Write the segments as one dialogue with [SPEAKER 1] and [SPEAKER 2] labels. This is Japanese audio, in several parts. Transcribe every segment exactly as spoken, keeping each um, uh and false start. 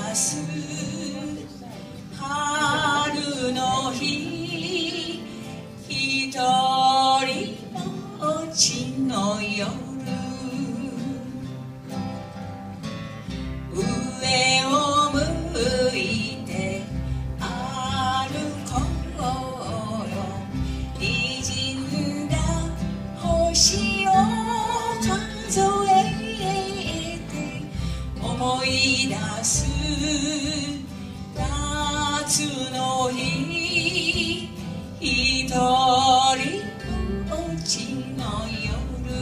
[SPEAKER 1] 出す春の日、ひとりぼっちの夜、上を向いて歩こうよ、滲んだ星を数えて思い出す夏の日、ひとりぼっちの夜、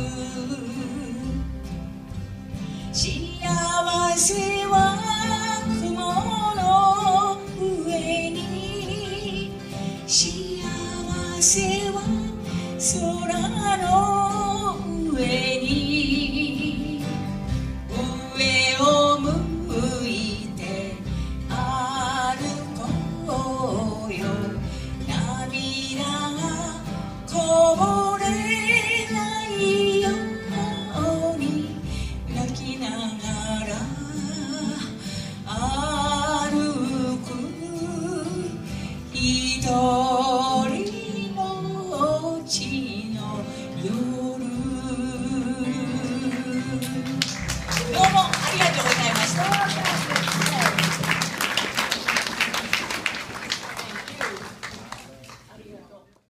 [SPEAKER 1] 幸せは雲の上に、幸せは空の上に、上を向いて歩こうよ、涙がこぼれないように泣きながら歩く、ひとりぼっちの夜。